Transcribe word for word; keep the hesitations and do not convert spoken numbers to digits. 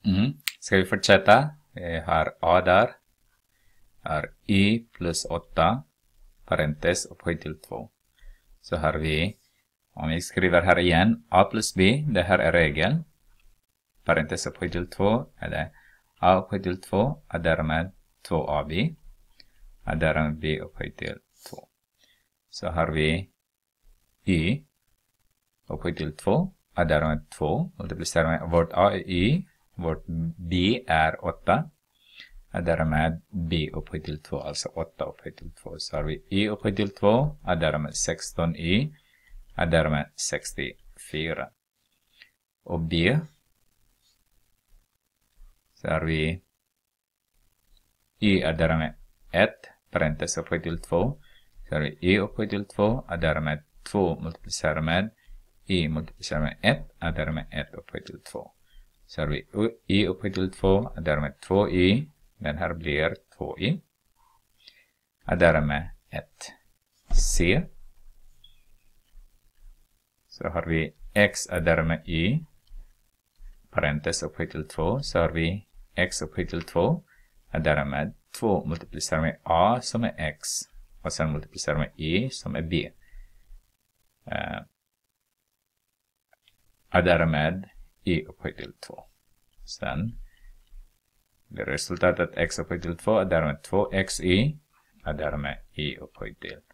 Mm. Ska vi fortsätta? Vi har A där. Har y plus åtta. Parentes upphöjt till två. Så har vi, om vi skriver här igen, a plus b, det här är regel. Parentes upphöjt till två, eller a upphöjt till två, är därmed två a b. Är därmed b upphöjt till två. Så har vi y upphöjt till två, är därmed två. Multiplicerar med vårt a är y, vårt b är åtta. Är därmed b upphöjt till två, alltså åtta upphöjt till två. Så har vi y upphöjt till två, är därmed sexton y, är därmed sextiofyra. Och b, så har vi y är därmed ett, parentes upphöjt till två. Så har vi y upphöjt till två, är därmed två multiplicerar med y multiplicerar med ett, är därmed ett upphöjt till två. Så har vi y upphöjt till två, är därmed två y. Den här blir två y. Är därmed ett c. Så har vi x är därmed y. Parentes upphöjt till två. Så har vi x upphöjt till två. Är därmed två multiplicerar med a som är x. Och sen multiplicerar med y som är b. Uh, är därmed y upphöjt till två. Sen det resultatet x upphöjt till två är därmed två x y är därmed y upphöjt till